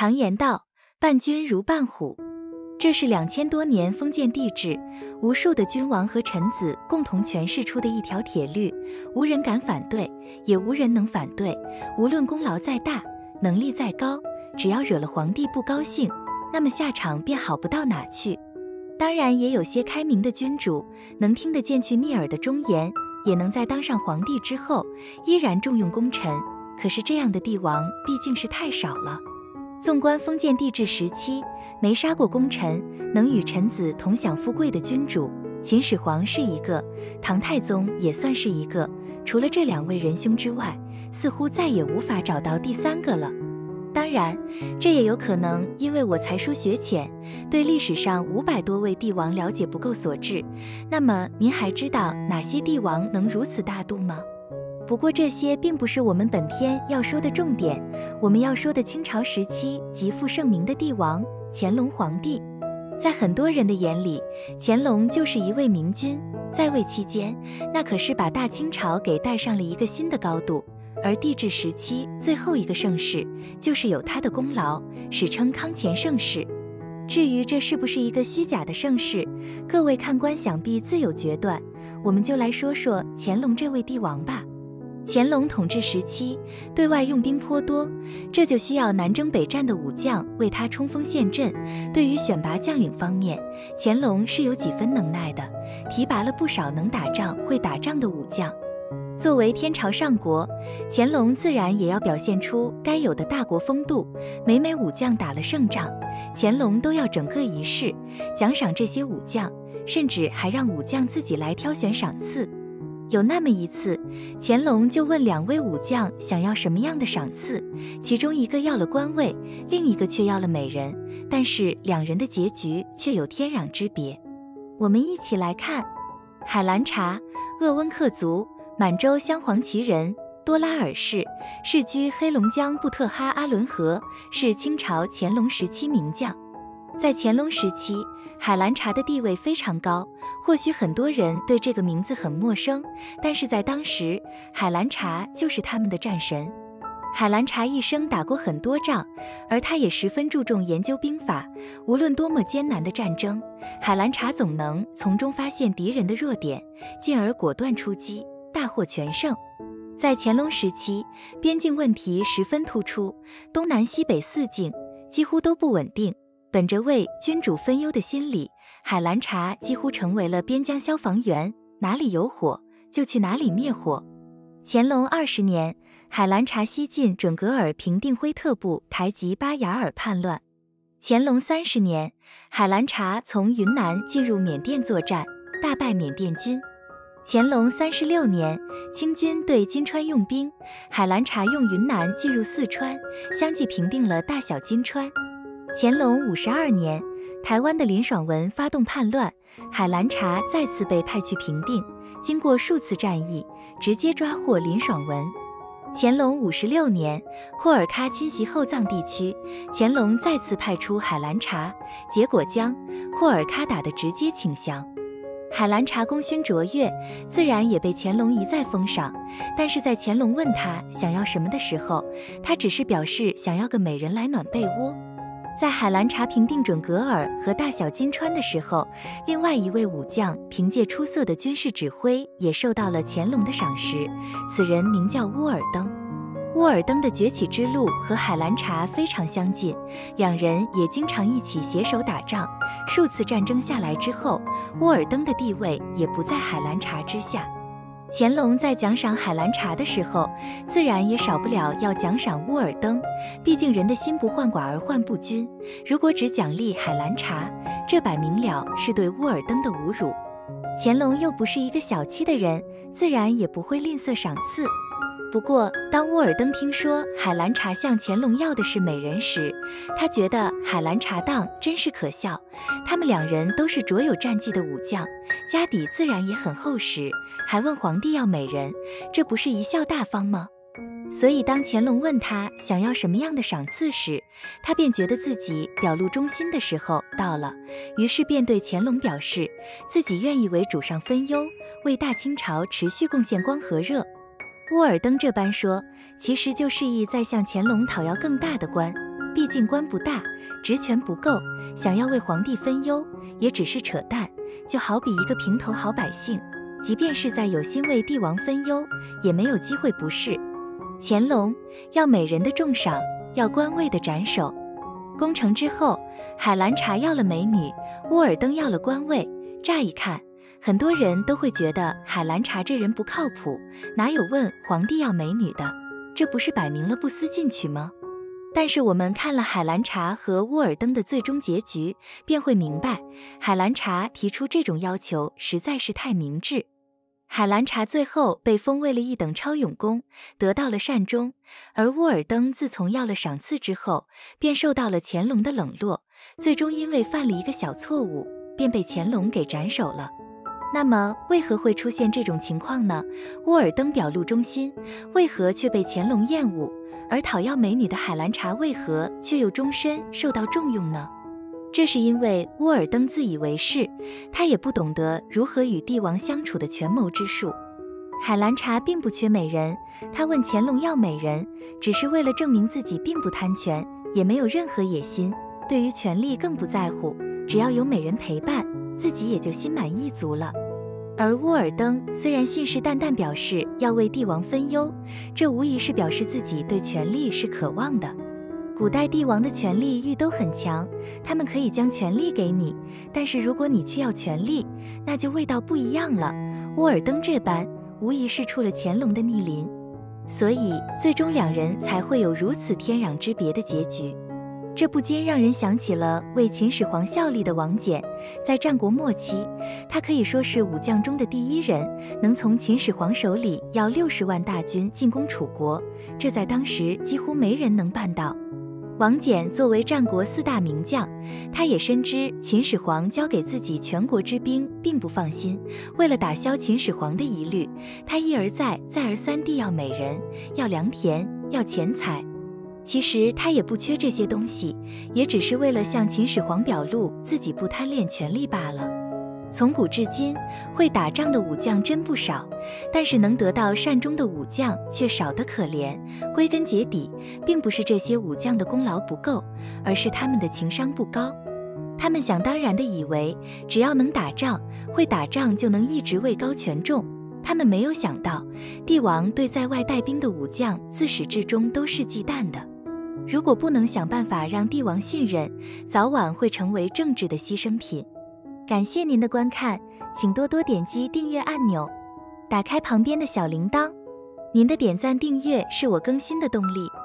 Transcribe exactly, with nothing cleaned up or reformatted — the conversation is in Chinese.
常言道，伴君如伴虎。这是两千多年封建帝制，无数的君王和臣子共同诠释出的一条铁律，无人敢反对，也无人能反对。无论功劳再大，能力再高，只要惹了皇帝不高兴，那么下场便好不到哪去。当然，也有些开明的君主，能听得见去逆耳的忠言，也能在当上皇帝之后，依然重用功臣。可是这样的帝王毕竟是太少了。纵观封建帝制时期，没杀过功臣，能与臣子同享富贵的君主，秦始皇是一个，唐太宗也算是一个。除了这两位仁兄之外，似乎再也无法找到第三个了。当然，这也有可能因为我才疏学浅，对历史上五百多位帝王了解不够所致。那么您还知道哪些帝王能如此大度吗？不过这些并不是我们本篇要说的重点，我们要说的清朝时期极负盛名的帝王乾隆皇帝。在很多人的眼里，乾隆就是一位明君，在位期间，那可是把大清朝给带上了一个新的高度。而帝制时期最后一个盛世，就是有他的功劳，史称康乾盛世。至于这是不是一个虚假的盛世，各位看官想必自有决断。我们就来说说乾隆这位帝王吧。乾隆统治时期，对外用兵颇多，这就需要南征北战的武将为他冲锋陷阵。对于选拔将领方面，乾隆是有几分能耐的，提拔了不少能打仗、会打仗的武将。作为天朝上国，乾隆自然也要表现出该有的大国风度。每每武将打了胜仗，乾隆都要整个仪式奖赏这些武将，甚至还让武将自己来挑选赏赐。有那么一次，乾隆就问两位武将想要什么样的赏赐，其中一个要了官位，另一个却要了美人，但是两人的结局却有天壤之别。我们一起来看。海兰察，鄂温克族，满洲镶黄旗人，多拉尔氏，世居黑龙江布特哈阿伦河，是清朝乾隆时期名将。在乾隆时期，海兰察的地位非常高，或许很多人对这个名字很陌生，但是在当时，海兰察就是他们的战神。海兰察一生打过很多仗，而他也十分注重研究兵法，无论多么艰难的战争，海兰察总能从中发现敌人的弱点，进而果断出击，大获全胜。在乾隆时期，边境问题十分突出，东南西北四境几乎都不稳定。本着为君主分忧的心理，海兰察几乎成为了边疆消防员，哪里有火就去哪里灭火。乾隆二十年，海兰察西进准噶尔平定辉特部台吉巴雅尔叛乱。乾隆三十年，海兰察从云南进入缅甸作战，大败缅甸军。乾隆三十六年，清军对金川用兵，海兰察用云南进入四川，相继平定了大小金川。乾隆五十二年，台湾的林爽文发动叛乱，海兰察再次被派去平定，经过数次战役，直接抓获林爽文。乾隆五十六年，库尔喀侵袭后藏地区，乾隆再次派出海兰察，结果将库尔喀打得直接请降。海兰察功勋卓越，自然也被乾隆一再封赏，但是在乾隆问他想要什么的时候，他只是表示想要个美人来暖被窝。在海兰察平定准噶尔和大小金川的时候，另外一位武将凭借出色的军事指挥，也受到了乾隆的赏识。此人名叫乌尔登。乌尔登的崛起之路和海兰察非常相近，两人也经常一起携手打仗。数次战争下来之后，乌尔登的地位也不在海兰察之下。乾隆在奖赏海兰察的时候，自然也少不了要奖赏乌尔登，毕竟人的心不患寡而患不均。如果只奖励海兰察，这摆明了是对乌尔登的侮辱。乾隆又不是一个小气的人，自然也不会吝啬赏赐。不过，当乌尔登听说海兰察向乾隆要的是美人时，他觉得海兰察当真是可笑。他们两人都是卓有战绩的武将，家底自然也很厚实，还问皇帝要美人，这不是贻笑大方吗？所以当乾隆问他想要什么样的赏赐时，他便觉得自己表露忠心的时候到了，于是便对乾隆表示自己愿意为主上分忧，为大清朝持续贡献光和热。乌尔登这般说，其实就示意在向乾隆讨要更大的官， 毕竟官不大，职权不够，想要为皇帝分忧，也只是扯淡。就好比一个平头好百姓，即便是在有心为帝王分忧，也没有机会不是。乾隆要美人的重赏，要官位的斩首。攻城之后，海兰察要了美女，乌尔登要了官位。乍一看，很多人都会觉得海兰察这人不靠谱，哪有问皇帝要美女的？这不是摆明了不思进取吗？但是我们看了海兰察和乌尔登的最终结局，便会明白，海兰察提出这种要求实在是太明智。海兰察最后被封为了一等超勇公，得到了善终，而乌尔登自从要了赏赐之后，便受到了乾隆的冷落，最终因为犯了一个小错误，便被乾隆给斩首了。那么为何会出现这种情况呢？乌尔登表露忠心，为何却被乾隆厌恶？而讨要美女的海兰察为何却又终身受到重用呢？这是因为乌尔登自以为是，他也不懂得如何与帝王相处的权谋之术。海兰察并不缺美人，他问乾隆要美人，只是为了证明自己并不贪权，也没有任何野心，对于权力更不在乎，只要有美人陪伴，自己也就心满意足了。而乌尔登虽然信誓旦旦表示要为帝王分忧，这无疑是表示自己对权力是渴望的。古代帝王的权力欲都很强，他们可以将权力给你，但是如果你去要权力，那就味道不一样了。乌尔登这般无疑是出了乾隆的逆鳞，所以最终两人才会有如此天壤之别的结局。这不禁让人想起了为秦始皇效力的王翦。在战国末期，他可以说是武将中的第一人，能从秦始皇手里要六十万大军进攻楚国，这在当时几乎没人能办到。王翦作为战国四大名将，他也深知秦始皇交给自己全国之兵并不放心，为了打消秦始皇的疑虑，他一而再再而三地要美人，要良田，要钱财。其实他也不缺这些东西，也只是为了向秦始皇表露自己不贪恋权力罢了。从古至今，会打仗的武将真不少，但是能得到善终的武将却少得可怜。归根结底，并不是这些武将的功劳不够，而是他们的情商不高。他们想当然地以为，只要能打仗，会打仗就能一直位高权重。他们没有想到，帝王对在外带兵的武将自始至终都是忌惮的。如果不能想办法让帝王信任，早晚会成为政治的牺牲品。感谢您的观看，请多多点击订阅按钮，打开旁边的小铃铛。您的点赞订阅是我更新的动力。